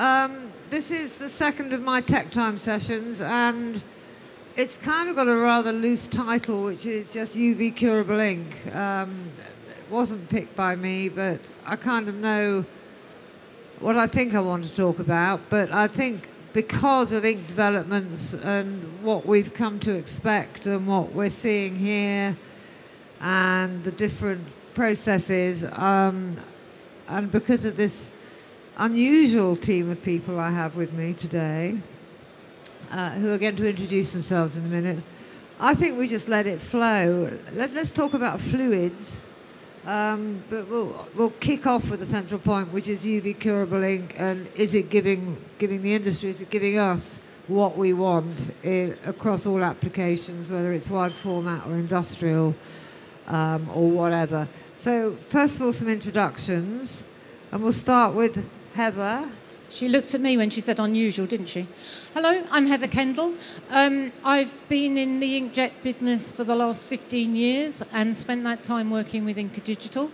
This is the second of my Tech Time sessions, and it's kind of got a rather loose title, which is just UV-curable ink. It wasn't picked by me, but I kind of know what I think I want to talk about. But I think because of ink developments and what we've come to expect and what we're seeing here and the different processes, and because of this unusual team of people I have with me today, who are going to introduce themselves in a minute, I think we just let it flow. Let's talk about fluids, but we'll kick off with the central point, which is UV-curable ink, and is it giving the industry, is it giving us what we want across all applications, whether it's wide format or industrial or whatever. So first of all, some introductions, and we'll start with Heather. She looked at me when she said unusual, didn't she? Hello, I'm Heather Kendall. I've been in the inkjet business for the last 15 years and spent that time working with Inca Digital.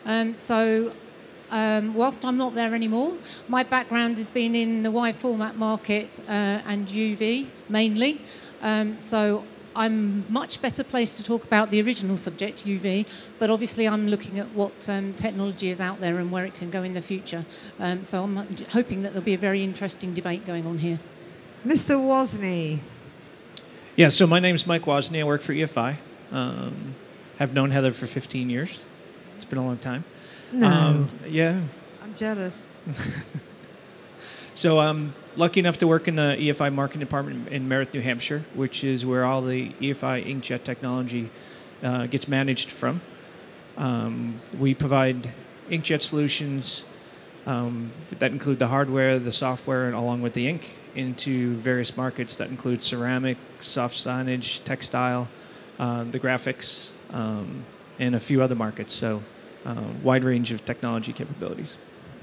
Whilst I'm not there anymore, my background has been in the wide format market and UV mainly. So I'm much better placed to talk about the original subject, UV, but obviously I'm looking at what technology is out there and where it can go in the future. So I'm hoping that there'll be a very interesting debate going on here. Mr. Wozni. Yeah, so my name's Mike Wozni. I work for EFI. Have known Heather for 15 years. It's been a long time. No. Yeah. I'm jealous. So I'm lucky enough to work in the EFI marketing department in Meredith, New Hampshire, which is where all the EFI inkjet technology gets managed from. We provide inkjet solutions that include the hardware, the software, and along with the ink into various markets that include ceramic, soft signage, textile, the graphics, and a few other markets. So wide range of technology capabilities.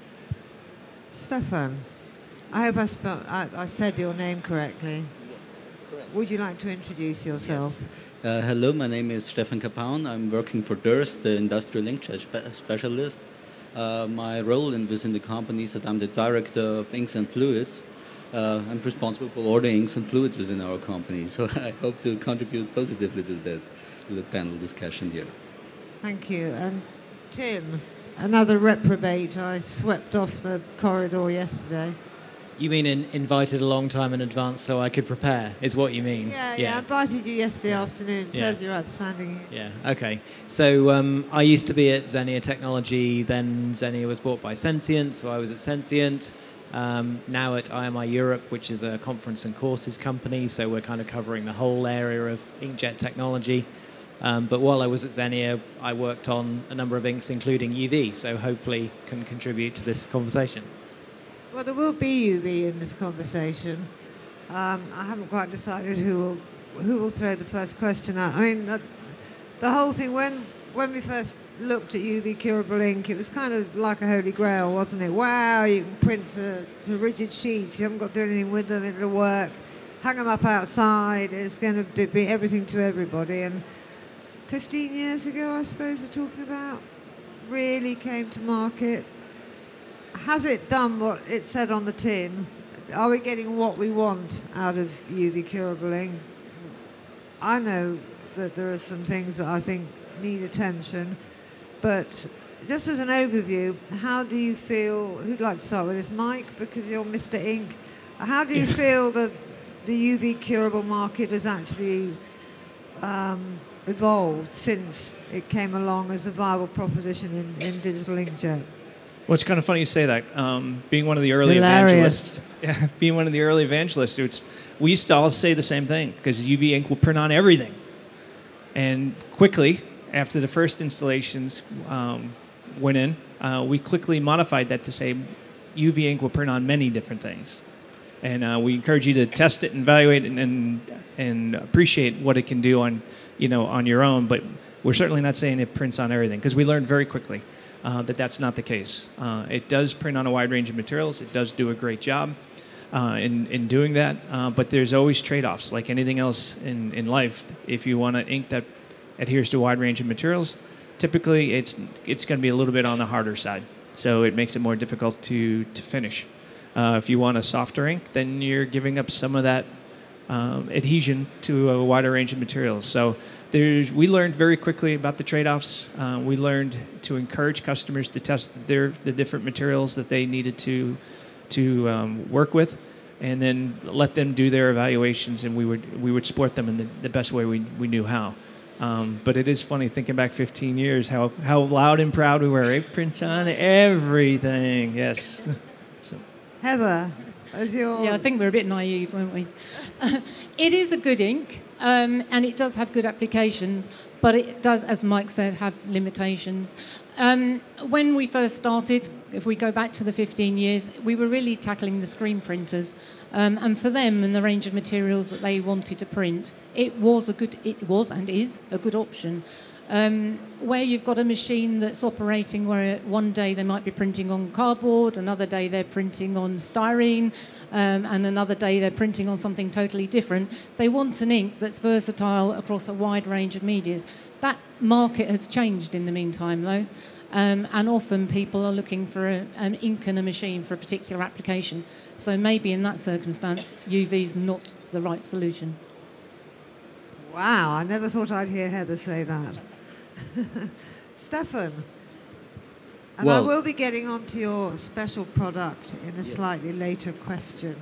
Stefan. I hope I said your name correctly. Yes, that's correct. Would you like to introduce yourself? Yes. Hello, my name is Stefan Kapaun. I'm working for Durst, the industrial inkjet specialist. My role within the company is that I'm the director of inks and fluids. I'm responsible for all the inks and fluids within our company. So I hope to contribute positively to the panel discussion here. Thank you. And Tim, another reprobate I swept off the corridor yesterday. You mean invited a long time in advance so I could prepare, is what you mean? Yeah, I invited you yesterday afternoon. It says you're up standing here. Yeah, okay. So I used to be at Xenia Technology, then Xenia was bought by Sensient, so I was at Sensient. Now at IMI Europe, which is a conference and courses company, so we're kind of covering the whole area of inkjet technology. But while I was at Xenia, I worked on a number of inks, including UV, so hopefully can contribute to this conversation. Well, there will be UV in this conversation. I haven't quite decided who will throw the first question out. I mean, the whole thing, when we first looked at UV-curable ink, it was kind of like a holy grail, wasn't it? Wow, you can print to rigid sheets. You haven't got to do anything with them. It'll work. Hang them up outside. It's going to be everything to everybody. And 15 years ago, I suppose we're talking about, really came to market. Has it done what it said on the tin? Are we getting what we want out of UV-curable ink? I know that there are some things that I think need attention, but just as an overview, how do you feel, who'd like to start with this? Mike, because you're Mr. Ink. How do you feel that the UV-curable market has actually evolved since it came along as a viable proposition in digital inkjet? Well, it's kind of funny you say that. Being one of the early evangelists, we used to all say the same thing, because UV ink will print on everything. And quickly, after the first installations went in, we quickly modified that to say UV ink will print on many different things. And we encourage you to test it and evaluate it and appreciate what it can do on your own. But we're certainly not saying it prints on everything, because we learned very quickly that that's not the case. It does print on a wide range of materials. It does do a great job in doing that. But there's always trade-offs, like anything else in life. If you want an ink that adheres to a wide range of materials, typically it's going to be a little bit on the harder side. So it makes it more difficult to finish. If you want a softer ink, then you're giving up some of that adhesion to a wider range of materials. So we learned very quickly about the trade-offs. We learned to encourage customers to test the different materials that they needed to work with, and then let them do their evaluations, and we would support them in the best way we knew how. But it is funny thinking back 15 years how loud and proud we were. It prints on everything. Yes. So. Heather, as your... Yeah, I think we're a bit naive, weren't we? It is a good ink, and it does have good applications, but it does, as Mike said, have limitations. When we first started, if we go back to the 15 years, we were really tackling the screen printers. And for them and the range of materials that they wanted to print, it was and is a good option. Where you've got a machine that's operating where one day they might be printing on cardboard, another day they're printing on styrene, and another day they're printing on something totally different, they want an ink that's versatile across a wide range of medias. That market has changed in the meantime, though. And often people are looking for an ink and a machine for a particular application. So maybe in that circumstance, UV is not the right solution. Wow, I never thought I'd hear Heather say that. Stefan, and I will be getting onto your special product in a slightly later question.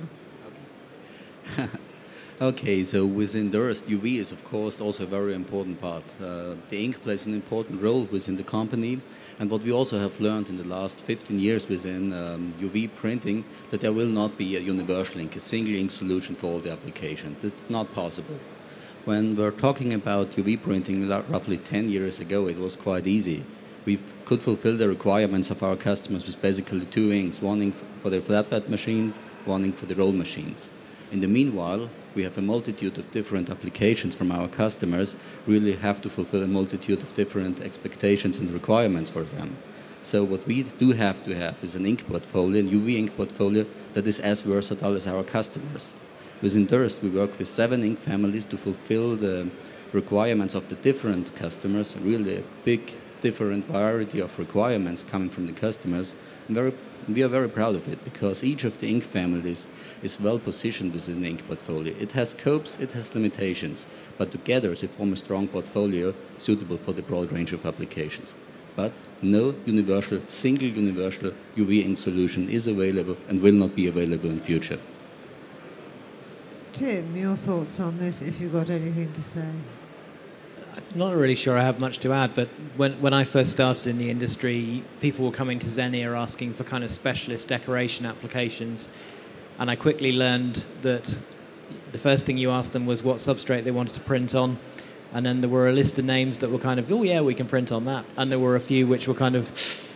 Okay, so within Durst, UV is of course also a very important part. The ink plays an important role within the company, and what we also have learned in the last 15 years within UV printing, that there will not be a universal ink, a single ink solution for all the applications. This is not possible. When we're talking about UV printing roughly 10 years ago, it was quite easy. We could fulfill the requirements of our customers with basically two inks, one ink for their flatbed machines, one ink for the roll machines. In the meanwhile, we have a multitude of different applications from our customers, really have to fulfill a multitude of different expectations and requirements for them. So what we do have to have is an ink portfolio, an UV ink portfolio, that is as versatile as our customers. Within Durst, we work with 7 ink families to fulfill the requirements of the different customers, really a big different variety of requirements coming from the customers. And we are very proud of it, because each of the ink families is well positioned within the ink portfolio. It has scopes, it has limitations, but together they form a strong portfolio suitable for the broad range of applications. But no single universal UV ink solution is available and will not be available in future. Tim, your thoughts on this, if you've got anything to say? I'm not really sure I have much to add, but when I first started in the industry, people were coming to Xenia asking for kind of specialist decoration applications, and I quickly learned that the first thing you asked them was what substrate they wanted to print on, and then there were a list of names that were kind of, oh yeah, we can print on that, and there were a few which were kind of...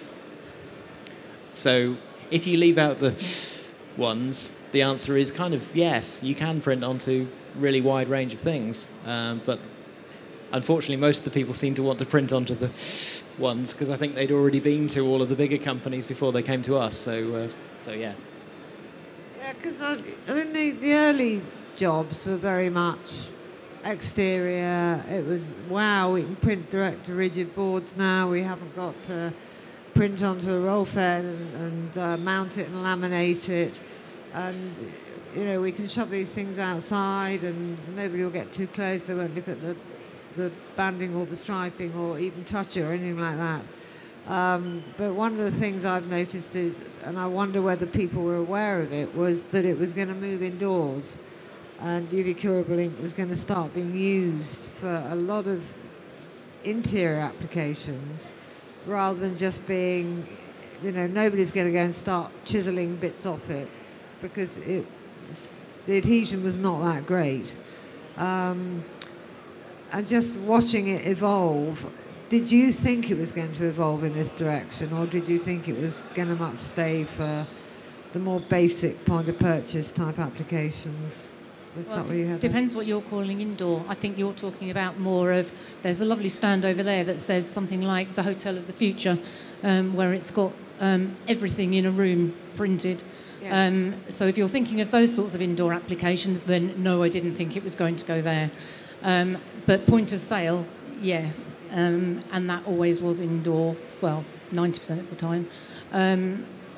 So if you leave out the ones, the answer is kind of yes, you can print onto really wide range of things, but unfortunately most of the people seem to want to print onto the ones because I think they'd already been to all of the bigger companies before they came to us, so yeah. Yeah, because I mean the early jobs were very much exterior. It was, wow, we can print direct to rigid boards now, we haven't got to print onto a roll fed and mount it and laminate it. And, you know, we can shove these things outside and nobody will get too close. They won't look at the banding or the striping or even touch it or anything like that. But one of the things I've noticed is, and I wonder whether people were aware of it, was that it was going to move indoors. And UV-curable ink was going to start being used for a lot of interior applications rather than just being, you know, nobody's going to go and start chiseling bits off it, because the adhesion was not that great. And just watching it evolve, did you think it was going to evolve in this direction, or did you think it was going to much stay for the more basic point of purchase type applications? Depends what you're calling indoor. I think you're talking about more of, there's a lovely stand over there that says something like the Hotel of the Future, where it's got everything in a room printed. Yeah. So if you're thinking of those sorts of indoor applications, then no, I didn't think it was going to go there. But point of sale, yes, and that always was indoor, well, 90% of the time.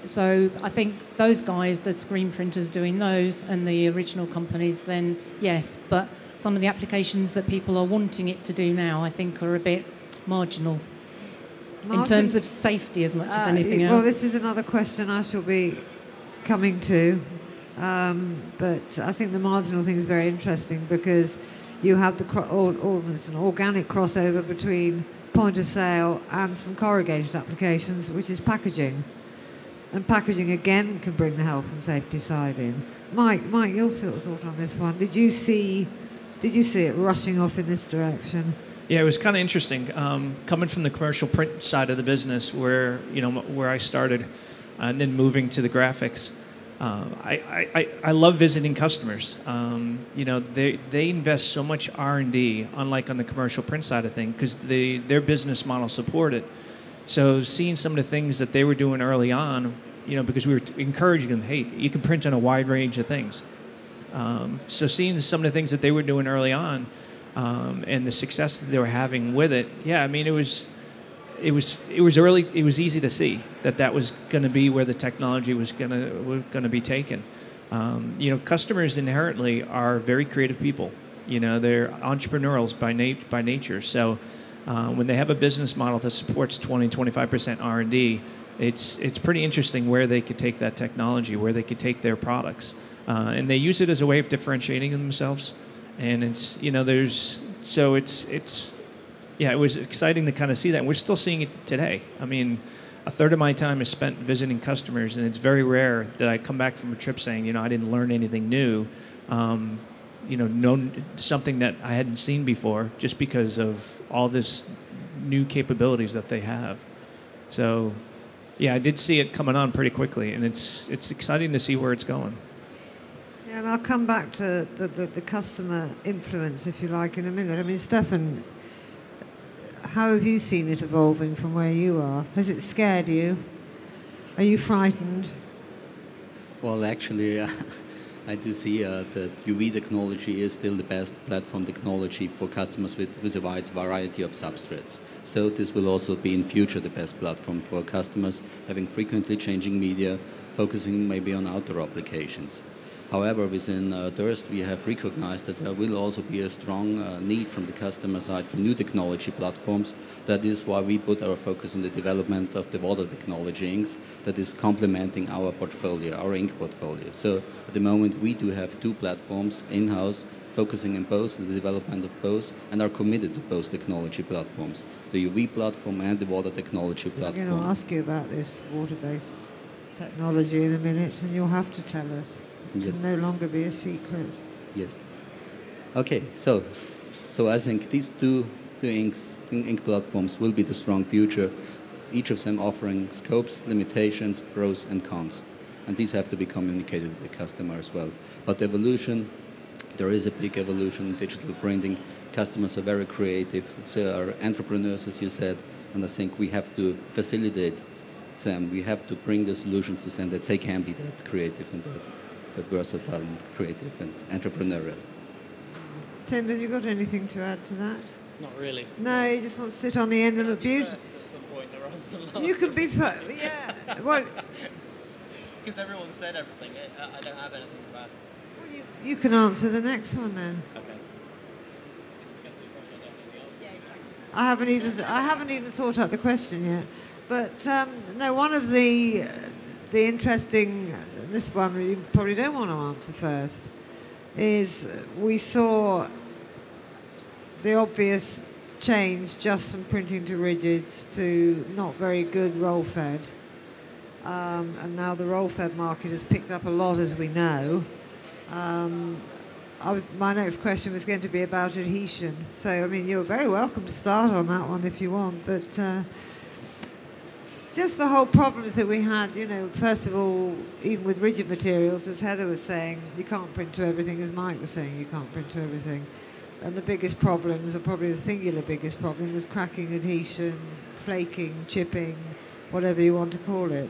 So I think those guys, the screen printers doing those and the original companies, then yes. But some of the applications that people are wanting it to do now, I think, are a bit marginal. Martin, in terms of safety as much as anything else. Well, this is another question I shall be coming to. But I think the marginal thing is very interesting because you have almost an organic crossover between point of sale and some corrugated applications, which is packaging. And packaging, again, can bring the health and safety side in. Mike, your sort of thought on this one. Did you see it rushing off in this direction? Yeah, it was kind of interesting. Coming from the commercial print side of the business where I started and then moving to the graphics, I love visiting customers. They invest so much R&D, unlike on the commercial print side of things, because their business model support it. So seeing some of the things that they were doing early on, because we were encouraging them, hey, you can print on a wide range of things. So seeing some of the things that they were doing early on, and the success that they were having with it, yeah, I mean, it was early. It was easy to see that was going to be where the technology was going to be taken. Customers inherently are very creative people. They're entrepreneurials by nature. So when they have a business model that supports 20-25% R&D, it's pretty interesting where they could take that technology, where they could take their products, and they use it as a way of differentiating themselves. And it was exciting to kind of see that. And we're still seeing it today. I mean, a third of my time is spent visiting customers, and it's very rare that I come back from a trip saying, I didn't learn anything new, something that I hadn't seen before, just because of all this new capabilities that they have. So, yeah, I did see it coming on pretty quickly, and it's exciting to see where it's going. Yeah, and I'll come back to the customer influence, if you like, in a minute. I mean, Stefan, how have you seen it evolving from where you are? Has it scared you? Are you frightened? Well, actually, I do see that UV technology is still the best platform technology for customers with a wide variety of substrates. So this will also be in future the best platform for customers having frequently changing media, focusing maybe on outdoor applications. However, within Durst, we have recognized that there will also be a strong need from the customer side for new technology platforms. That is why we put our focus on the development of the water technology inks that is complementing our portfolio, our ink portfolio. So at the moment, we do have two platforms in-house focusing on both, the development of both, and are committed to both technology platforms, the UV platform and the water technology platform. I'm going to ask you about this water-based technology in a minute, and you'll have to tell us. It Yes. can no longer be a secret. Yes. Okay, so I think these two ink platforms will be the strong future, each of them offering scopes, limitations, pros and cons. And these have to be communicated to the customer as well. But evolution, there is a big evolution in digital printing. Customers are very creative, they are entrepreneurs, as you said, and I think we have to facilitate them. We have to bring the solutions to them that they can be that creative and that versatile and creative and entrepreneurial. Tim, have you got anything to add to that? Not really. No, you just want to sit on the end and look beautiful. At some point rather than last. You can be, yeah. Well, because everyone said everything. I don't have anything to add. well you can answer the next one then. Okay. This is going to be a question I don't know the answer. Yeah, exactly. I haven't even thought out the question yet. But no, one of the interesting, this one you probably don't want to answer first, is we saw the obvious change just from printing to rigids to not very good roll-fed. And now the roll-fed market has picked up a lot, as we know. My next question was going to be about adhesion. So, I mean, you're very welcome to start on that one if you want, but just the whole problems that we had, first of all, even with rigid materials, as Heather was saying, you can't print to everything, as Mike was saying, you can't print to everything. And the biggest problems, or probably the singular biggest problem, was cracking, adhesion, flaking, chipping, whatever you want to call it.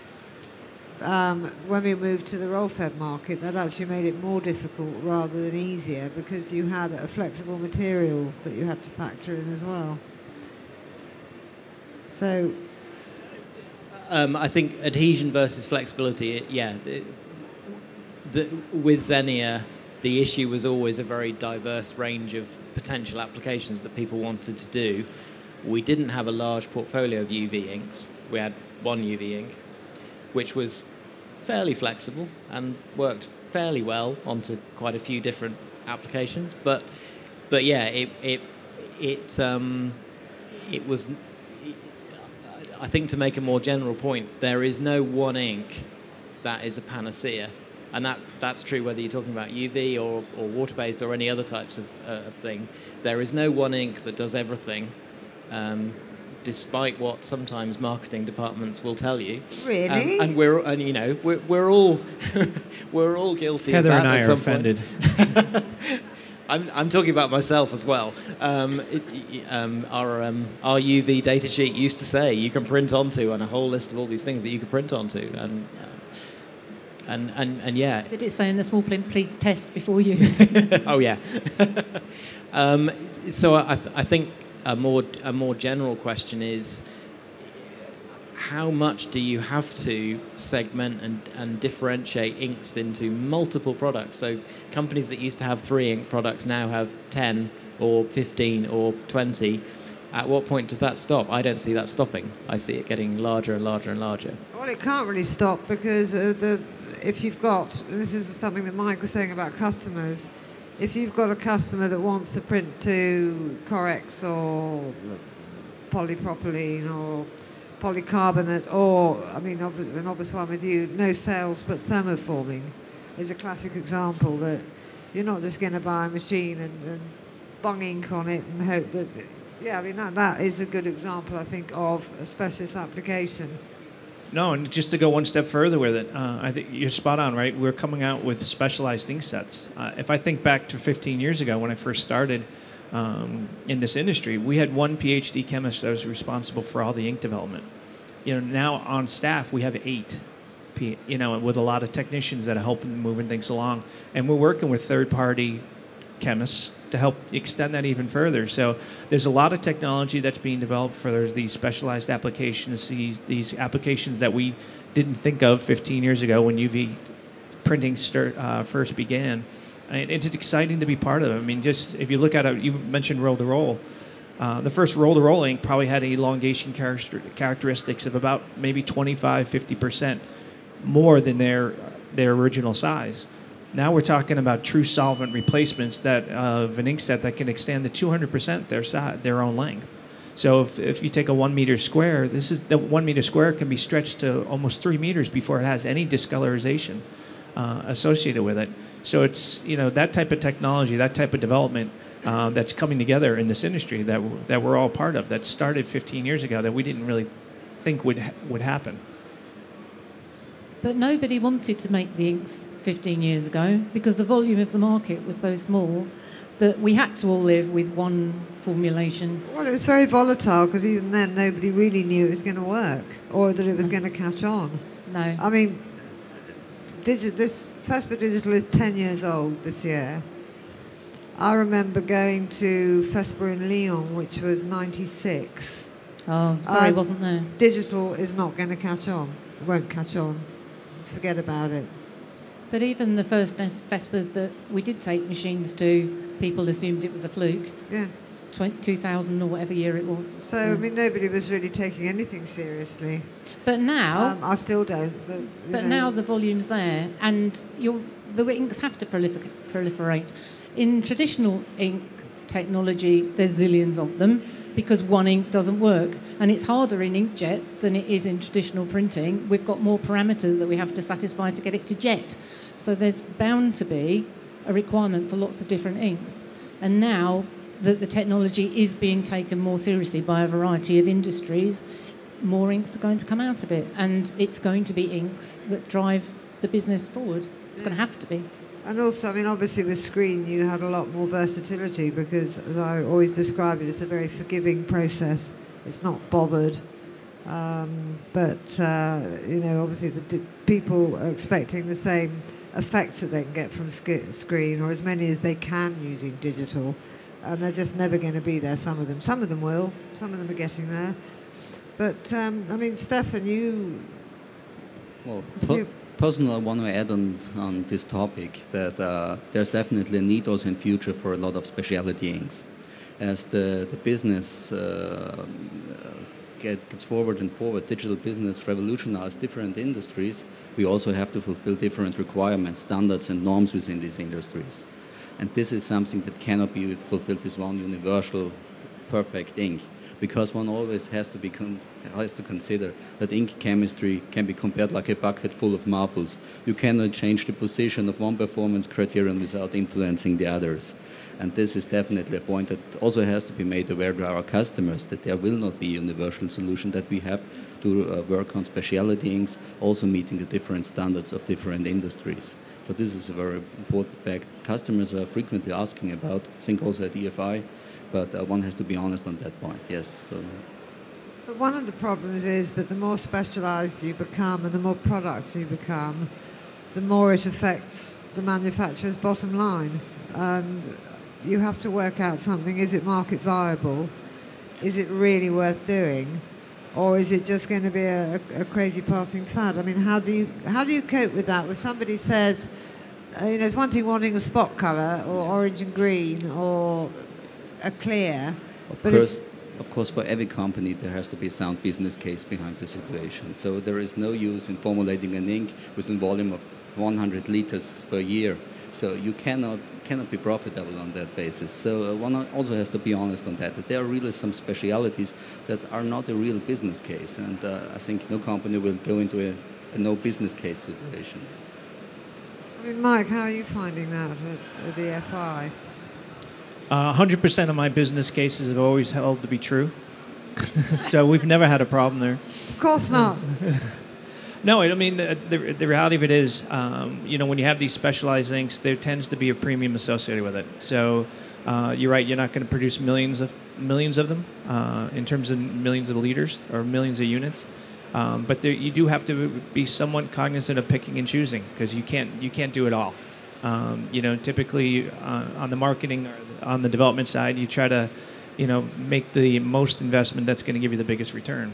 When we moved to the roll-fed market, that actually made it more difficult rather than easier because you had a flexible material that you had to factor in as well. So I think adhesion versus flexibility, with Xenia, the issue was always a very diverse range of potential applications that people wanted to do. We didn't have a large portfolio of UV inks. We had one UV ink, which was fairly flexible and worked fairly well onto quite a few different applications. But yeah, it was. I think, to make a more general point, there is no one ink that is a panacea. And that's true whether you're talking about UV or water-based or any other types of thing. There is no one ink that does everything, despite what sometimes marketing departments will tell you. Really? And we're all we're all guilty. Heather of that and I at are some offended. I'm talking about myself as well. Our UV data sheet used to say you can print onto, and a whole list of all these things that you can print onto, and yeah. Did it say in the small print, please test before use? Oh yeah. So I think a more general question is, how much do you have to segment and differentiate inks into multiple products? So companies that used to have 3 ink products now have 10 or 15 or 20. At what point does that stop? I don't see that stopping. I see it getting larger and larger and larger. Well, it can't really stop because if you've got, this is something that Mike was saying about customers, if you've got a customer that wants to print to Corex or polypropylene or polycarbonate, or, I mean, an obvious one with you, no sales but thermoforming is a classic example that you're not just going to buy a machine and bung ink on it and hope that, yeah, I mean, that is a good example, I think, of a specialist application. No, and just to go one step further with it, I think you're spot on, right? We're coming out with specialized ink sets. If I think back to 15 years ago when I first started in this industry, we had one PhD chemist that was responsible for all the ink development. Now on staff we have 8, with a lot of technicians that are helping moving things along, and we're working with third-party chemists to help extend that even further. So there's a lot of technology that's being developed for these specialized applications, these applications that we didn't think of 15 years ago when UV printing first began. And it's exciting to be part of it. I mean, just if you look at it, you mentioned roll-to-roll. The first roll-to-roll ink probably had elongation characteristics of about maybe 25-50% more than their original size. Now we're talking about true solvent replacements of an ink set that can extend to 200% their own length. So if you take a 1 meter square, the 1 meter square can be stretched to almost 3 meters before it has any discolorization associated with it. So it's that type of technology, that type of development that's coming together in this industry that we're all part of, that started 15 years ago that we didn't really think would happen. But nobody wanted to make the inks 15 years ago because the volume of the market was so small that we had to all live with one formulation. Well, it was very volatile because even then nobody really knew it was going to work or that it was going to catch on. No. I mean, this FESPA Digital is 10 years old this year. I remember going to FESPA in Lyon, which was 96. Oh, sorry, I wasn't there. Digital is not going to catch on. It won't catch on. Forget about it. But even the first FESPAs that we did take machines to, people assumed it was a fluke. Yeah. 2000 or whatever year it was. So, I mean, nobody was really taking anything seriously. But now... I still don't. But now the volume's there, and the inks have to proliferate. In traditional ink technology, there's zillions of them because one ink doesn't work. And it's harder in inkjet than it is in traditional printing. We've got more parameters that we have to satisfy to get it to jet. So there's bound to be a requirement for lots of different inks. And now that the technology is being taken more seriously by a variety of industries, more inks are going to come out of it. And it's going to be inks that drive the business forward. It's going to have to be. And also, I mean, obviously with screen you had a lot more versatility because, as I always describe it, it's a very forgiving process. It's not bothered. Obviously the people are expecting the same effects that they can get from screen, or as many as they can using digital. And they're just never going to be there, some of them. Some of them will. Some of them are getting there. But, I mean, Stefan, you... Well, personally, I want to add on this topic that there's definitely a need also in future for a lot of specialty inks. As the business gets forward and forward, digital business revolutionizes different industries, we also have to fulfill different requirements, standards and norms within these industries. And this is something that cannot be fulfilled with one universal, perfect ink, because one always has to consider that ink chemistry can be compared like a bucket full of marbles. You cannot change the position of one performance criterion without influencing the others. And this is definitely a point that also has to be made aware to our customers, that there will not be a universal solution, that we have to work on specialty inks, also meeting the different standards of different industries. So this is a very important fact. Customers are frequently asking about, I think also at EFI, but one has to be honest on that point, yes. So. But one of the problems is that the more specialised you become and the more products you become, the more it affects the manufacturer's bottom line. And you have to work out something. Is it market viable? Is it really worth doing? Or is it just going to be a crazy passing fad? I mean, how do you cope with that? If somebody says, you know, it's one thing wanting a spot colour or orange and green or a clear, Of course, for every company there has to be a sound business case behind the situation. So there is no use in formulating an ink with a volume of 100 liters per year. So you cannot be profitable on that basis. So one also has to be honest on that there are really some specialities that are not a real business case. And I think no company will go into a no business case situation. I mean, Mike, how are you finding that at the FI? 100% of my business cases have always held to be true. So we've never had a problem there. Of course not. No, I mean, the reality of it is, you know, when you have these specialized inks, there tends to be a premium associated with it. So you're right, you're not going to produce millions of them in terms of millions of liters or millions of units. But you do have to be somewhat cognizant of picking and choosing, because you can't do it all. You know, typically on the marketing or on the development side, you try to, you know, make the most investment that's going to give you the biggest return.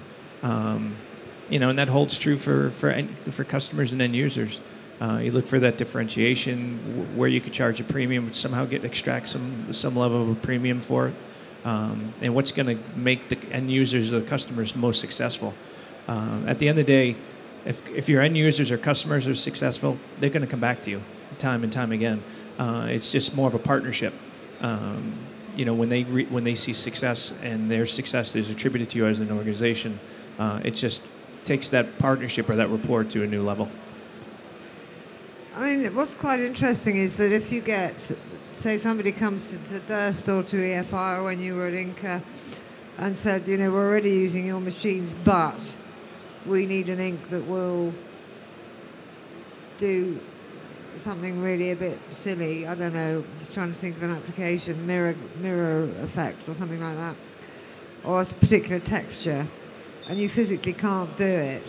You know, and that holds true for customers and end users. You look for that differentiation where you could charge a premium, but somehow extract some level of a premium for it, and what's going to make the end users or the customers most successful. At the end of the day, if your end users or customers are successful, they're going to come back to you time and time again. It's just more of a partnership. You know, when they see success and their success is attributed to you as an organization, it just takes that partnership or that rapport to a new level. I mean, what's quite interesting is that if you get, say somebody comes to Durst or to EFI or when you were at Inca and said, you know, we're already using your machines, but we need an ink that will do something really a bit silly. I don't know, just trying to think of an application, mirror effect or something like that, or a particular texture, and you physically can't do it.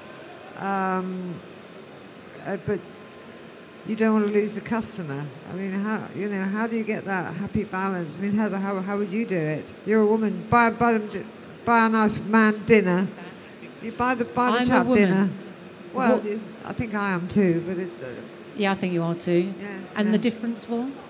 But you don't want to lose the customer. I mean, how do you get that happy balance? I mean, how would you do it? You're a woman. Buy a nice man dinner. You buy the chap dinner. Well, I think I am too, but it's. Yeah, I think you are too. Yeah, and the difference was?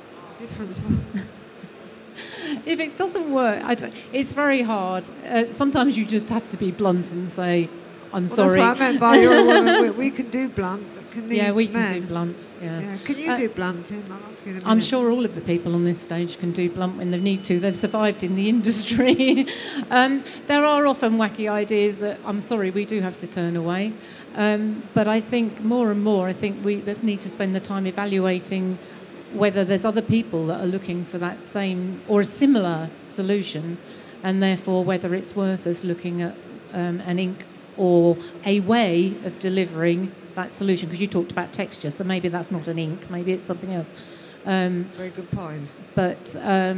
If it doesn't work, it's very hard. Sometimes you just have to be blunt and say, I'm sorry. That's what I meant by you're a woman. We can do blunt, but can these we men? can do blunt, yeah. Can you do blunt, Tim? I'll ask you in a minute. I'm sure all of the people on this stage can do blunt when they need to. They've survived in the industry. There are often wacky ideas that, I'm sorry, we do have to turn away. But I think more and more, I think we need to spend the time evaluating whether there's other people that are looking for that same or a similar solution, and therefore whether it's worth us looking at an ink or a way of delivering that solution. Because you talked about texture, so maybe that's not an ink, maybe it's something else. Very good point. But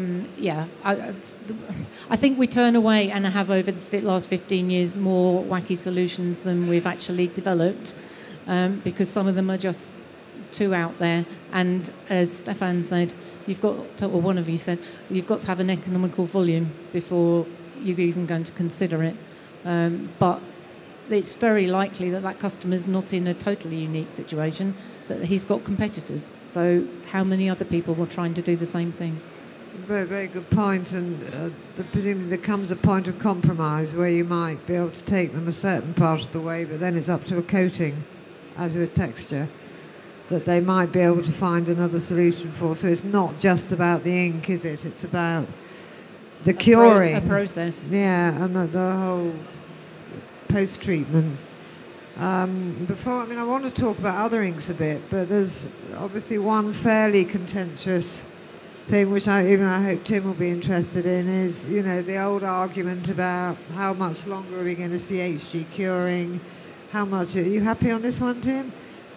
I think we turn away and have over the last 15 years more wacky solutions than we've actually developed, because some of them are just too out there. And as Stefan said, you've got to, or one of you said, you've got to have an economical volume before you're even going to consider it. But it's very likely that that customer's not in a totally unique situation, that he's got competitors. So how many other people were trying to do the same thing? Very, very good point. And presumably there comes a point of compromise where you might be able to take them a certain part of the way, but then it's up to a coating, as with texture, that they might be able to find another solution for. So it's not just about the ink, is it? It's about the curing. A process. Yeah, and the whole post-treatment. I want to talk about other inks a bit, but there's obviously one fairly contentious thing which I hope Tim will be interested in is, the old argument about how much longer are we going to see HG curing, how much... Are you happy on this one, Tim?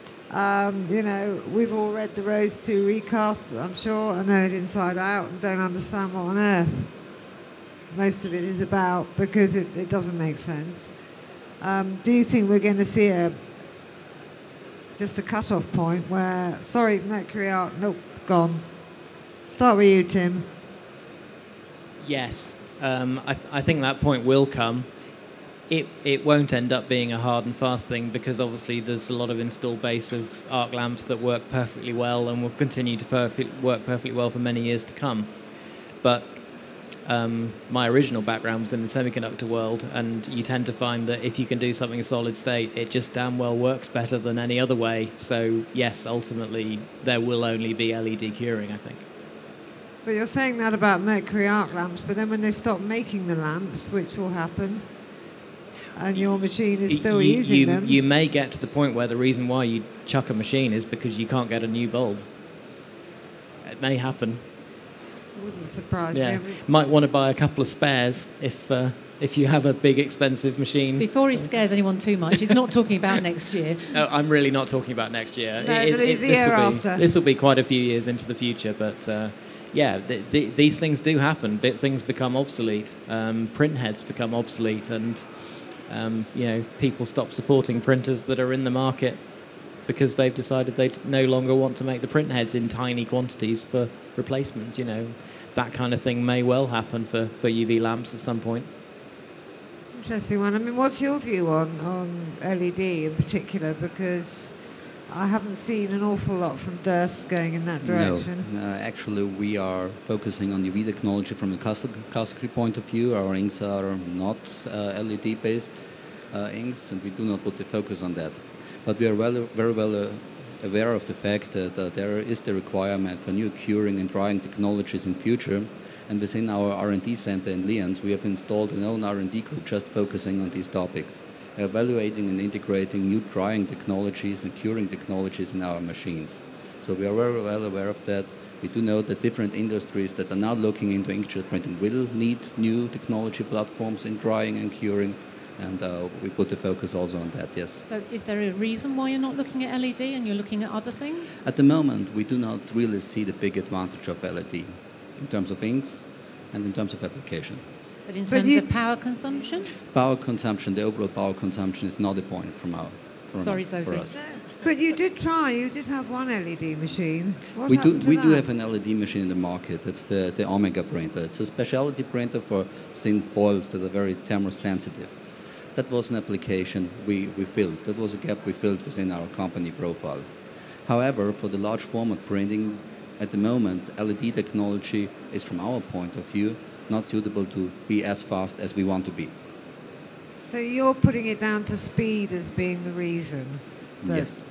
We've all read the Rose 2 recast, I'm sure, and know it inside out and don't understand what on earth most of it is about because it doesn't make sense. Do you think we're going to see just a cut-off point where, sorry, Mercury Art, nope, gone. Start with you, Tim. Yes, I think that point will come. It won't end up being a hard and fast thing because obviously there's a lot of installed base of arc lamps that work perfectly well and will continue to work perfectly well for many years to come. But my original background was in the semiconductor world, and you tend to find that if you can do something in solid state, it just damn well works better than any other way. So yes, ultimately there will only be LED curing, I think. But you're saying that about mercury arc lamps, but then when they stop making the lamps, which will happen, and your machine is still using them... You may get to the point where the reason why you chuck a machine is because you can't get a new bulb. It may happen. Wouldn't surprise me. Might want to buy a couple of spares if you have a big expensive machine. Before he scares anyone too much, he's not talking about next year. No, I'm really not talking about next year. No, the year after. This will be quite a few years into the future, but these things do happen. Things become obsolete. Print heads become obsolete, and people stop supporting printers that are in the market because they've decided they no longer want to make the print heads in tiny quantities for replacements. That kind of thing may well happen for UV lamps at some point. Interesting one. I mean, what's your view on LED in particular? Because I haven't seen an awful lot from Durst going in that direction. No, actually we are focusing on UV technology from a classical point of view. Our inks are not LED-based inks, and we do not put the focus on that. But we are very well aware of the fact that there is the requirement for new curing and drying technologies in future. And within our R&D center in Lienz, we have installed an own R&D group just focusing on these topics, evaluating and integrating new drying technologies and curing technologies in our machines. So we are very well aware of that. We do know that different industries that are now looking into inkjet printing will need new technology platforms in drying and curing. And we put the focus also on that, yes. So is there a reason why you're not looking at LED and you're looking at other things? At the moment, we do not really see the big advantage of LED in terms of inks and in terms of application. But in terms of power consumption? Power consumption, the overall power consumption is not a point for Sophie. us. But you did have one LED machine. What we happened to that? do have an LED machine in the market. It's the Omega printer. It's a specialty printer for thin foils that are very thermosensitive. That was an application we filled. That was a gap we filled within our company profile. However, for the large format printing, at the moment, LED technology is, from our point of view, not suitable to be as fast as we want to be. So you're putting it down to speed as being the reason? Yes.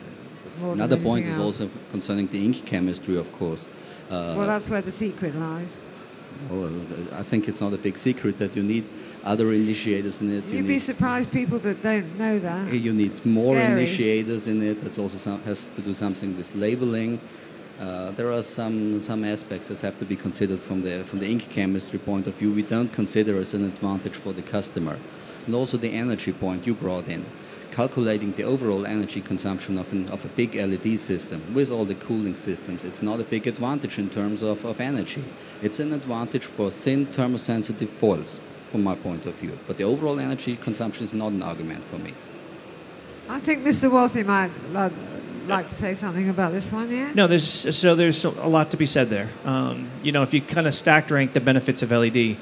Another point is also concerning the ink chemistry, of course. Well, that's where the secret lies. Well, I think it's not a big secret that you need other initiators in it. You'd be surprised people that don't know that. You need more initiators in it. That also has to do something with labeling. There are some aspects that have to be considered from the ink chemistry point of view. We don't consider as an advantage for the customer. And also the energy point you brought in. Calculating the overall energy consumption of a big LED system with all the cooling systems, it's not a big advantage in terms of energy. It's an advantage for thin thermosensitive foils from my point of view. But the overall energy consumption is not an argument for me. I think Mr. Wolsey might like to say something about this one, yeah? No, there's a lot to be said there. If you kind of stacked rank the benefits of LED,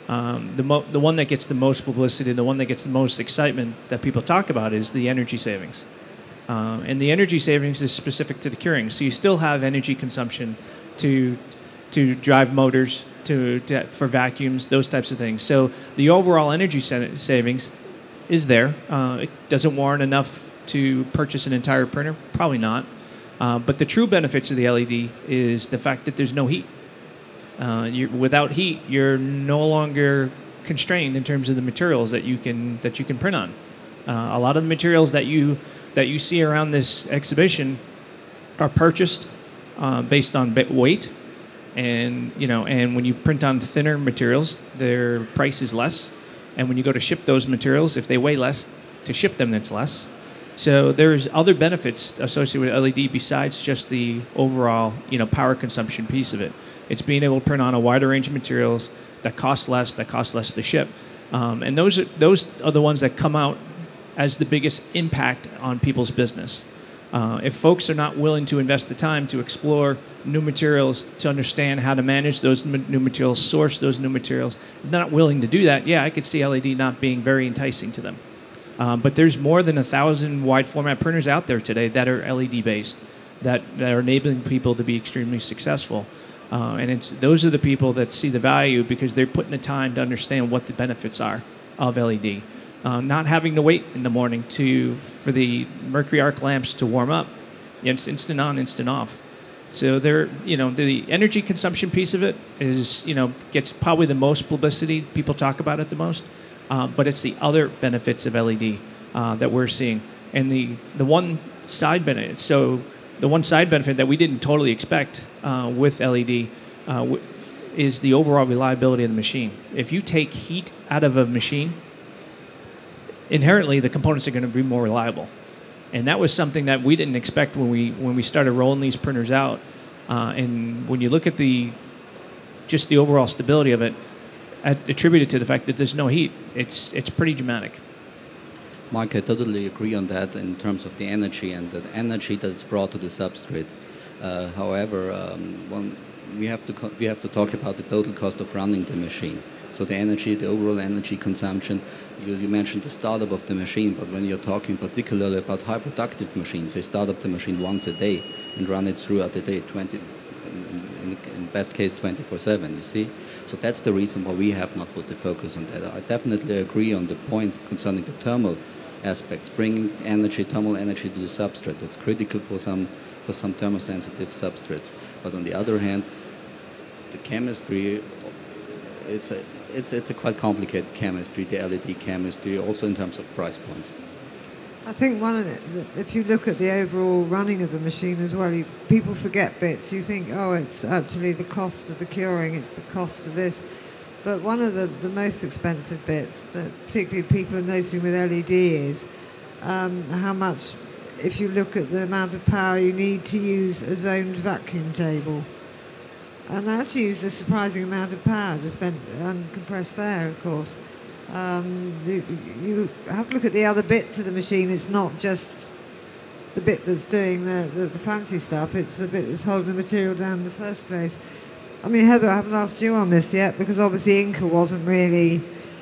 The one that gets the most publicity, the one that gets the most excitement that people talk about is the energy savings. And the energy savings is specific to the curing. So you still have energy consumption to drive motors, for vacuums, those types of things. So the overall energy savings is there. It doesn't warrant enough to purchase an entire printer, probably not. But the true benefits of the LED is the fact that there's no heat. Without heat, you're no longer constrained in terms of the materials that you can print on. A lot of the materials that you see around this exhibition are purchased based on weight, and when you print on thinner materials, their price is less. And when you go to ship those materials, if they weigh less, to ship them, it's less. So there's other benefits associated with LED besides just the overall, power consumption piece of it. It's being able to print on a wider range of materials that cost less to ship. And those are the ones that come out as the biggest impact on people's business. If folks are not willing to invest the time to explore new materials, to understand how to manage those new materials, source those new materials, if they're not willing to do that, I could see LED not being very enticing to them. But there's more than 1,000 wide format printers out there today that are LED based, that are enabling people to be extremely successful. And those are the people that see the value because they're putting the time to understand what the benefits are of LED. Not having to wait in the morning for the mercury arc lamps to warm up. It's instant on, instant off. So the energy consumption piece of it is, gets probably the most publicity. People talk about it the most. But it's the other benefits of LED that we're seeing. And the one side benefit, that we didn't totally expect with LED is the overall reliability of the machine. If you take heat out of a machine, inherently the components are going to be more reliable. And that was something that we didn't expect when we started rolling these printers out. And when you look at the overall stability of it, attributed to the fact that there's no heat, it's pretty dramatic. Mike, I totally agree on that in terms of the energy and the energy that's brought to the substrate. However, we have to talk about the total cost of running the machine. So the energy, the overall energy consumption. You mentioned the startup of the machine, but when you're talking particularly about high productive machines, they start up the machine once a day and run it throughout the day, in best case 24/7, you see? So that's the reason why we have not put the focus on that. I definitely agree on the point concerning the thermal aspects, bringing thermal energy to the substrate. That's critical for some thermosensitive substrates. But on the other hand, the chemistry, it's a quite complicated chemistry, the LED chemistry, also in terms of price point. I think if you look at the overall running of a machine as well, people forget bits. You think, it's actually the cost of the curing, it's the cost of this. But one of the most expensive bits that particularly people are noticing with LED is how much, if you look at the amount of power you need to use a zoned vacuum table. And that actually is a surprising amount of power to spend on compressed air, of course. You have to look at the other bits of the machine. It's not just the bit that's doing the fancy stuff. It's the bit that's holding the material down in the first place. I mean, Heather, I haven't asked you on this yet because obviously Inca wasn't really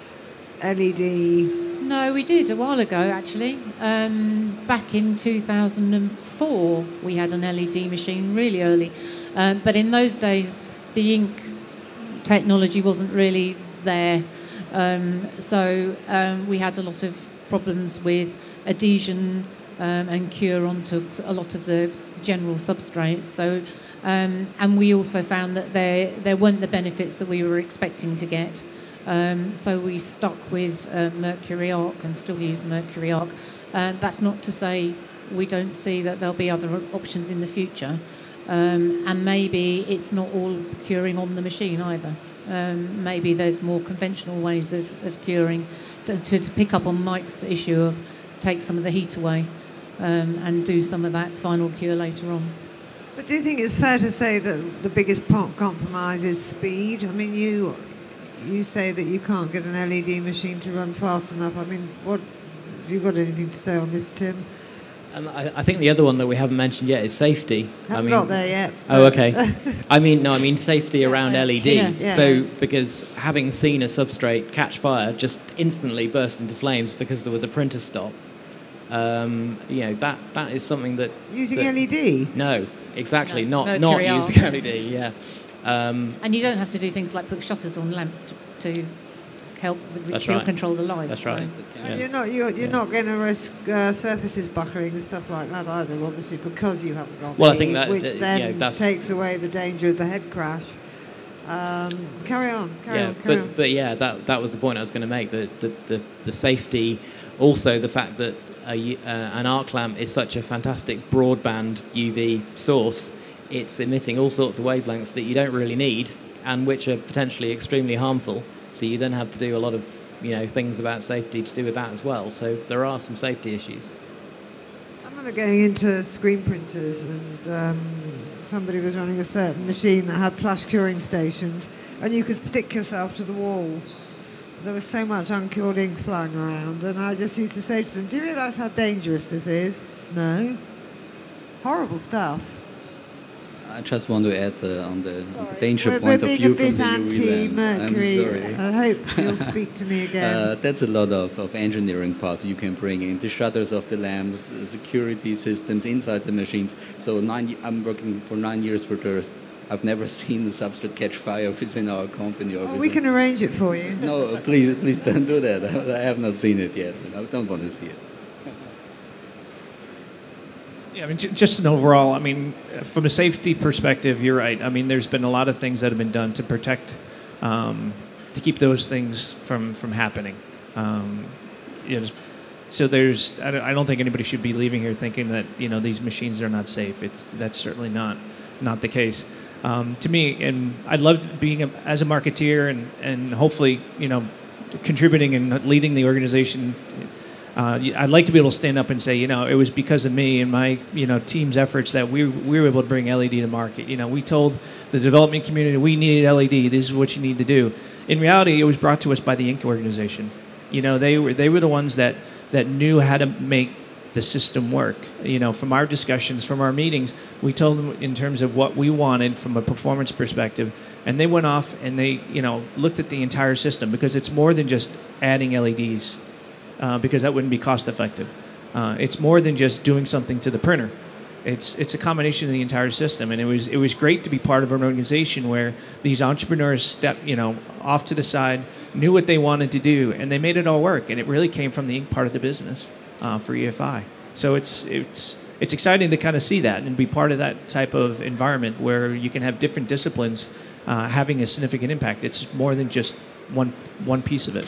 LED. No, we did a while ago, actually. Back in 2004, we had an LED machine really early. But in those days, the ink technology wasn't really there. So we had a lot of problems with adhesion and cure onto a lot of the general substrates. So, and we also found that there weren't the benefits that we were expecting to get. So we stuck with mercury arc and still use mercury arc. That's not to say we don't see that there'll be other options in the future. And maybe it's not all curing on the machine either. Maybe there's more conventional ways of curing to pick up on Mike's issue of take some of the heat away and do some of that final cure later on. But do you think it's fair to say that the biggest compromise is speed? I mean, you say that you can't get an LED machine to run fast enough. I mean, have you got anything to say on this, Tim? I think the other one that we haven't mentioned yet is safety. Haven't got there yet. Oh, okay. I mean safety around LEDs. Yeah. So, because having seen a substrate catch fire, just instantly burst into flames because there was a printer stop, that is something that... Using LED? No, exactly. No, Not using LED, yeah. And you don't have to do things like put shutters on lamps to help control the light. That's right. And you're not going to risk surfaces buckling and stuff like that either, obviously, because you haven't got I think that which then takes away the danger of the head crash. Carry on. But yeah, that was the point I was going to make. The safety, also the fact that an arc lamp is such a fantastic broadband UV source. It's emitting all sorts of wavelengths that you don't really need and which are potentially extremely harmful. So you then have to do a lot of things about safety to do with that as well. So there are some safety issues. I remember going into screen printers and somebody was running a certain machine that had flash curing stations and you could stick yourself to the wall. There was so much uncured ink flying around and I just used to say to them, do you realise how dangerous this is? No. Horrible stuff. I just want to add on the danger point of view from the UV lamps. We're being a bit anti-mercury. I hope you'll speak to me again. That's a lot of engineering part you can bring in. The shutters of the lamps, security systems inside the machines. So I'm working for 9 years for Durst. I've never seen the substrate catch fire within our company. Or we can arrange it for you. No, please don't do that. I have not seen it yet. I don't want to see it. Yeah, I mean, just an overall, from a safety perspective, you're right. I mean, there's been a lot of things that have been done to protect, to keep those things from happening. So I don't think anybody should be leaving here thinking that, these machines are not safe. That's certainly not the case. To me, and I'd love being as a marketeer and hopefully, contributing and leading the organization. I'd like to be able to stand up and say, it was because of me and my, team's efforts that we were able to bring LED to market. We told the development community we needed LED. This is what you need to do. In reality, it was brought to us by the Inc. organization. They were the ones that knew how to make the system work. From our discussions, from our meetings, we told them in terms of what we wanted from a performance perspective, and they went off and they, looked at the entire system because it's more than just adding LEDs. Because that wouldn't be cost effective. It's more than just doing something to the printer. It's a combination of the entire system, and it was great to be part of an organization where these entrepreneurs stepped off to the side, knew what they wanted to do, and they made it all work. And it really came from the ink part of the business for EFI. So it's exciting to kind of see that and be part of that type of environment where you can have different disciplines having a significant impact. It's more than just one piece of it.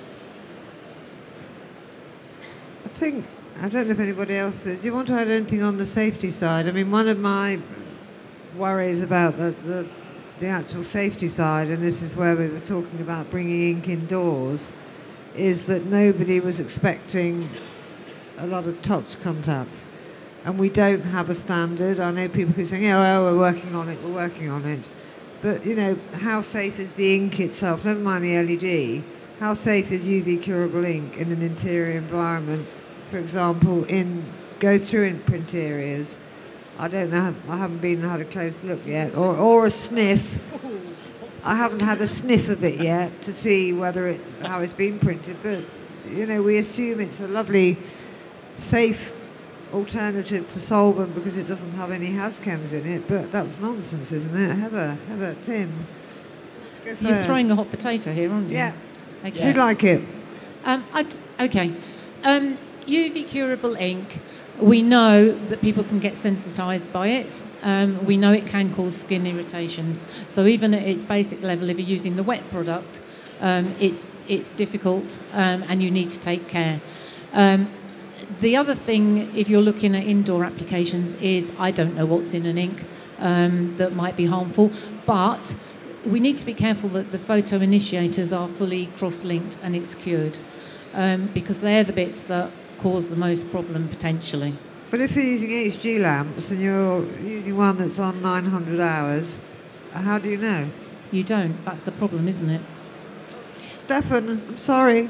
I don't know if anybody else... Do you want to add anything on the safety side? I mean, one of my worries about the actual safety side, and this is where we were talking about bringing ink indoors, is that nobody was expecting a lot of touch contact. And we don't have a standard. I know people keep saying, we're working on it. But, how safe is the ink itself? Never mind the LED. How safe is UV-curable ink in an interior environment? For example, go through in print areas. I don't know. I haven't had a close look yet, or a sniff. I haven't had a sniff of it yet to see how it's been printed. But we assume it's a lovely, safe alternative to solvent because it doesn't have any hazchems in it. But that's nonsense, isn't it? Heather, Tim. Go first. You're throwing a hot potato here, aren't you? Yeah. Okay. Who'd like it? Okay. UV-curable ink, we know that people can get sensitised by it. We know it can cause skin irritations. So even at its basic level, if you're using the wet product, it's difficult and you need to take care. The other thing, if you're looking at indoor applications, is I don't know what's in an ink that might be harmful, but we need to be careful that the photo initiators are fully cross-linked and it's cured, because they're the bits that cause the most problem potentially. But if you're using HG lamps and you're using one that's on 900 hours, how do you know? You don't. That's the problem, isn't it? Stefan, I'm sorry.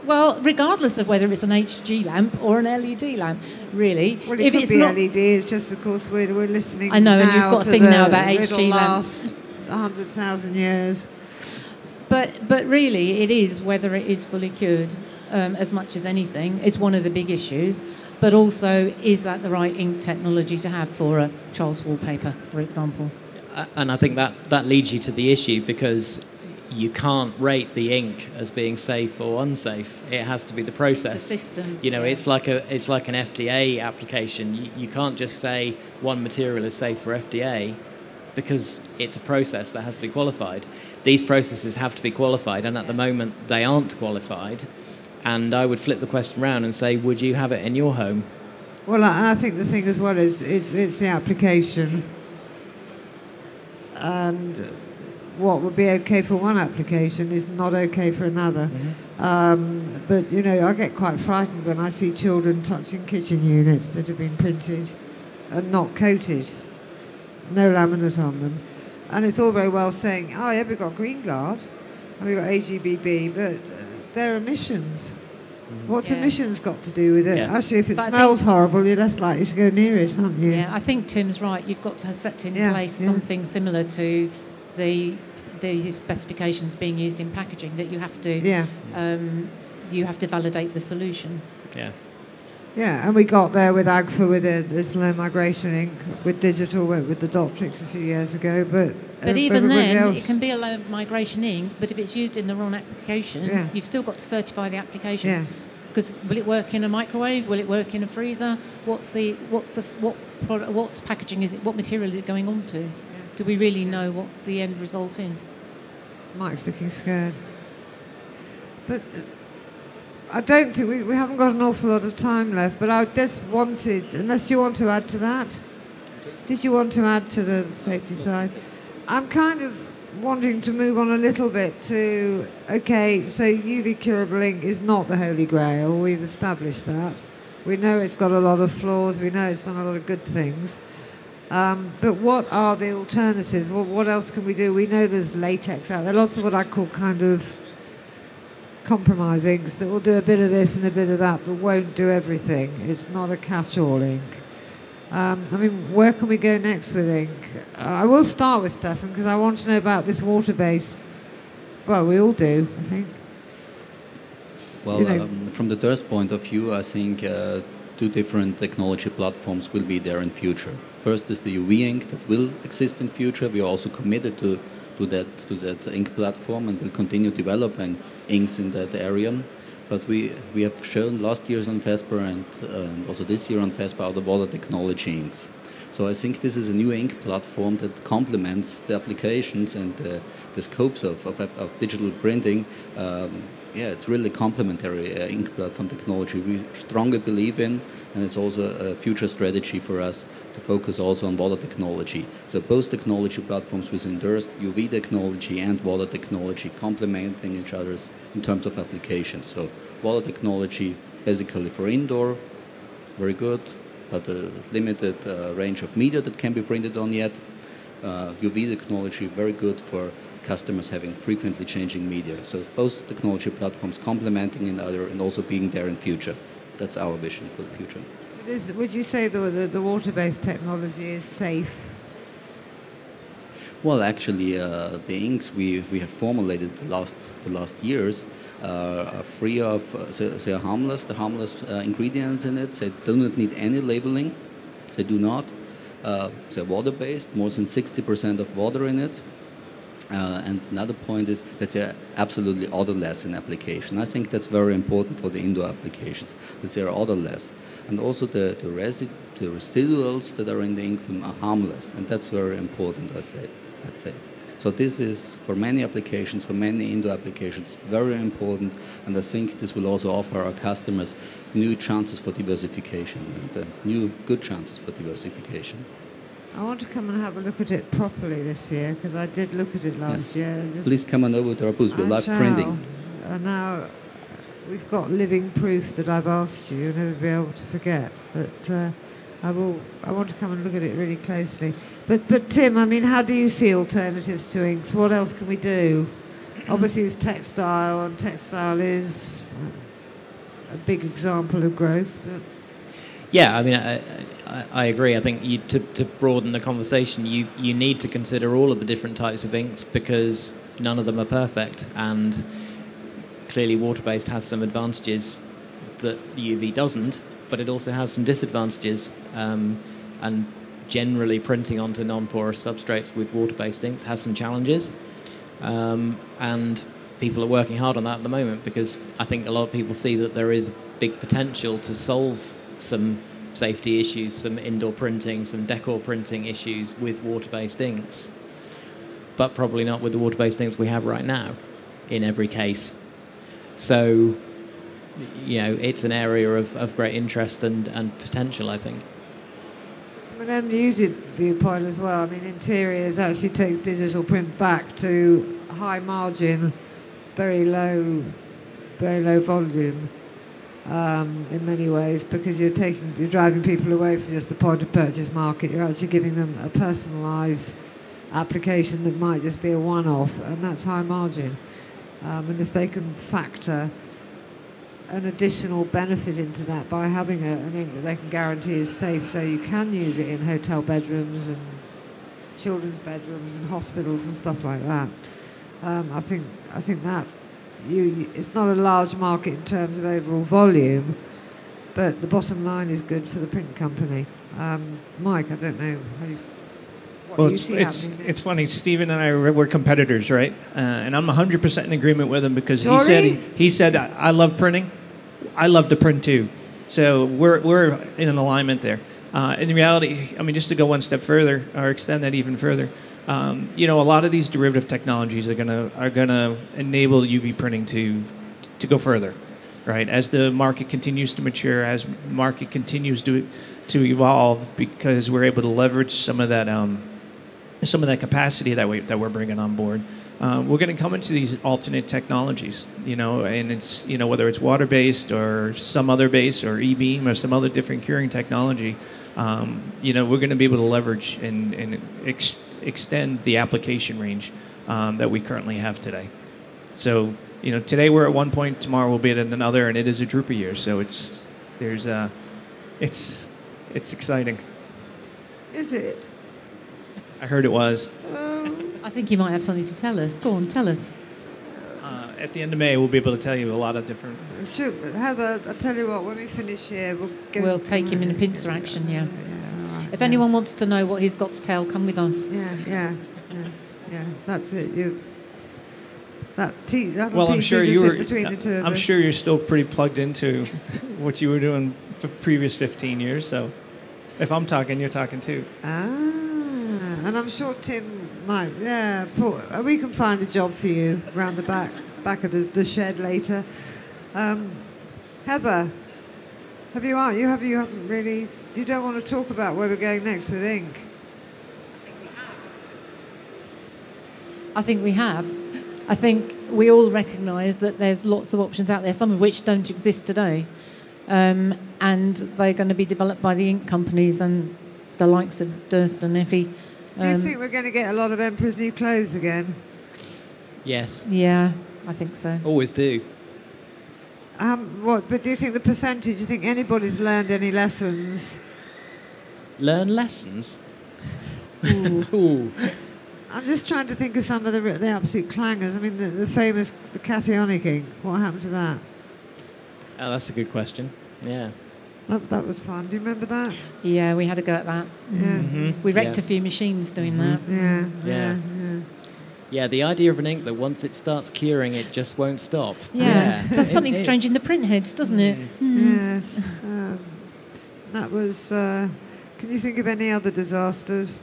Well, regardless of whether it's an HG lamp or an LED lamp, really. Well, it could be LED. It's just, of course, we're listening. I know, now and you've got a to thing now about HG it'll lamps. last 100,000 years. But really, it is whether it is fully cured, as much as anything. It's one of the big issues. But also, is that the right ink technology to have for a child's wallpaper, for example? And I think that leads you to the issue, because you can't rate the ink as being safe or unsafe. It has to be the process. It's a system. You know, yeah. it's like an FDA application. You can't just say one material is safe for FDA, because it's a process that has to be qualified. These processes have to be qualified, and at the moment they aren't qualified. And I would flip the question around and say, would you have it in your home? Well, I think the thing as well is it's the application. And what would be okay for one application is not okay for another. Mm-hmm. But, you know, I get quite frightened when I see children touching kitchen units that have been printed and not coated. No laminate on them. And it's all very well saying, oh, yeah, we've got Green Guard and we've got AGBB, but they're emissions. What's emissions got to do with it? Yeah. Actually, if it smells horrible, you're less likely to go near it, aren't you? Yeah, I think Tim's right. You've got to set in place something similar to the specifications being used in packaging, that you have to validate the solution. Yeah. Yeah, and we got there with AGFA with this low migration ink, with digital, with the Doctrix a few years ago, but even then, else, it can be a low migration ink, but if it's used in the wrong application, you've still got to certify the application. Yeah. Because will it work in a microwave? Will it work in a freezer? What packaging is it? What material is it going on to? Yeah. Do we really know what the end result is? Mike's looking scared. But I don't think we haven't got an awful lot of time left, but I just wanted, unless you want to add to that? Did you want to add to the safety side? I'm kind of wanting to move on a little bit to, okay, so UV-curable ink is not the holy grail. We've established that. We know it's got a lot of flaws. We know it's done a lot of good things. But what are the alternatives? Well, what else can we do? We know there's latex out there. Lots of what I call kind of compromise inks that will do a bit of this and a bit of that, but won't do everything. It's not a catch-all ink. I mean, where can we go next with ink? I will start with Stefan, because I want to know about this water-based. Well, we all do, I think. Well, from the Durst point of view, I think two different technology platforms will be there in future. First is the UV ink that will exist in future. We are also committed to that ink platform, and will continue developing inks in that area. But we have shown last year on FESPA and also this year on FESPA the water technology inks. So I think this is a new ink platform that complements the applications and the scopes of digital printing. It's really complementary ink platform technology we strongly believe in, and it's also a future strategy for us to focus also on water technology. So both technology platforms within Durst, UV technology and water technology, complementing each other in terms of applications. So water technology basically for indoor, very good, but a limited range of media that can be printed on yet. UV technology, very good for customers having frequently changing media. So both technology platforms complementing each other and also being there in future. That's our vision for the future. Would you say the water-based technology is safe? Well, actually, the inks we have formulated the last years are free of, they are harmless. The harmless ingredients in it. They do not need any labeling. They do not. They're water-based, more than 60% of water in it. And another point is that they're absolutely odorless in application. I think that's very important for the indoor applications, that they are odorless. And also the residuals that are in the ink film are harmless, and that's very important, I'd say. So this is, for many applications, for many indoor applications, very important, and I think this will also offer our customers new chances for diversification and new good chances for diversification. I want to come and have a look at it properly this year, because I did look at it last year. Please come on over to our booth. We're live printing. And now we've got living proof that I've asked you. You'll never be able to forget. But I want to come and look at it really closely. But Tim, I mean, how do you see alternatives to inks? What else can we do? Obviously, it's textile, and textile is a big example of growth. But Yeah, I mean, I agree. I think to broaden the conversation, you need to consider all of the different types of inks because none of them are perfect. And clearly water-based has some advantages that UV doesn't, but it also has some disadvantages. And generally printing onto non-porous substrates with water-based inks has some challenges. And people are working hard on that at the moment because I think a lot of people see that there is big potential to solve some safety issues, some indoor printing, some decor printing issues with water-based inks, but probably not with the water-based inks we have right now in every case. So, you know, it's an area of great interest and potential, I think. from an end user viewpoint as well, I mean, interiors actually takes digital print back to high margin, very low volume. In many ways, because you're driving people away from just the point of purchase market. You're actually giving them a personalised application that might just be a one-off, and that's high margin. And if they can factor an additional benefit into that by having an ink that they can guarantee is safe, so you can use it in hotel bedrooms and children's bedrooms and hospitals and stuff like that. I think that. It's not a large market in terms of overall volume, but the bottom line is good for the print company. Mike, I don't know what you see happening. It's funny. Stephen and I were competitors, right? And I'm 100% in agreement with him because he said I love printing. I love to print too. So we're in an alignment there. In reality, I mean, just to go one step further or extend that even further. You know, a lot of these derivative technologies are gonna enable UV printing to go further, right? As the market continues to mature, as the market continues to evolve, because we're able to leverage some of that capacity that we're bringing on board. We're going to come into these alternate technologies, you know, and it's, you know, whether it's water-based or some other base or e-beam or some other different curing technology, you know, we're going to be able to leverage and extend the application range that we currently have today. So, you know, today we're at one point, tomorrow we'll be at another, and it is a Drupa year. So it's exciting. Is it? I heard it was. I think you might have something to tell us. Go on, tell us. At the end of May, we'll be able to tell you a lot of different... Sure, Heather, I'll tell you what, when we finish here, we'll take him in a pincer action, yeah. Right, if anyone wants to know what he's got to tell, come with us. Yeah, that's it. I'm sure I'm sure you're still pretty plugged into what you were doing for previous 15 years. So, if I'm talking, you're talking too. And I'm sure Tim might. Yeah, Paul, we can find a job for you around the back of the shed later. Heather, you haven't really. You don't want to talk about where we're going next with ink? I think we have. I think we all recognise that there's lots of options out there, some of which don't exist today. And they're going to be developed by the ink companies and the likes of Durst and Effie. Do you think we're going to get a lot of Emperor's New Clothes again? Yes. Yeah, I think so. Always do. But do you think the percentage, do you think anybody's learned any lessons? Learn lessons? Ooh. I'm just trying to think of some of the absolute clangers. I mean, the famous cationic ink. What happened to that? Oh, that's a good question. Yeah. That was fun. Do you remember that? Yeah, we had a go at that. Yeah. Mm-hmm. We wrecked a few machines doing that. Yeah. Yeah, the idea of an ink that once it starts curing, it just won't stop. Yeah. So something strange in the print heads, doesn't it? Yes. That was... can you think of any other disasters?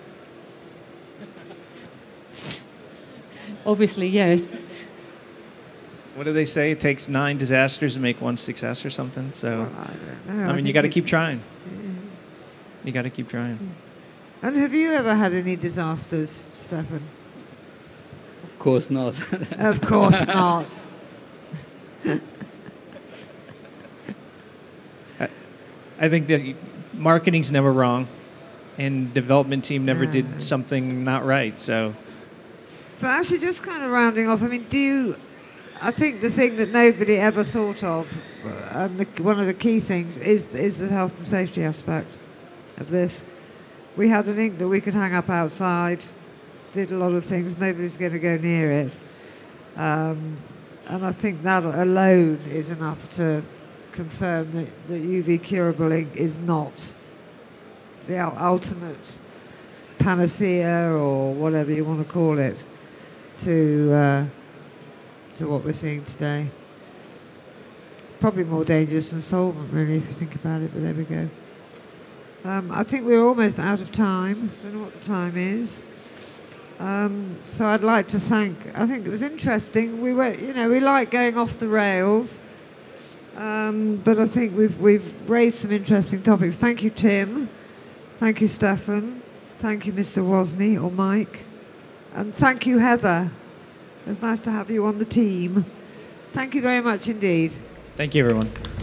Obviously, yes. What do they say? It takes 9 disasters to make one success or something. So, Well, I don't know. I mean, you got to keep trying. You got to keep trying. And have you ever had any disasters, Stefan? Of course not. Of course not. I think that marketing's never wrong, and development team never did something not right. So, But actually, just kind of rounding off, I mean, I think the thing that nobody ever thought of one of the key things is the health and safety aspect of this. We had an ink that we could hang up outside, did a lot of things, nobody's going to go near it. And I think that alone is enough to confirm that UV-curable ink is not the ultimate panacea, or whatever you want to call it, to what we're seeing today. Probably more dangerous than solvent, really, if you think about it, but there we go. I think we're almost out of time. I don't know what the time is. So I'd like to I think it was interesting. We like going off the rails, but I think we've raised some interesting topics. Thank you, Tim. Thank you, Stefan. Thank you, Mr. Wozni, or Mike. And thank you, Heather. It's nice to have you on the team. Thank you very much indeed. Thank you, everyone.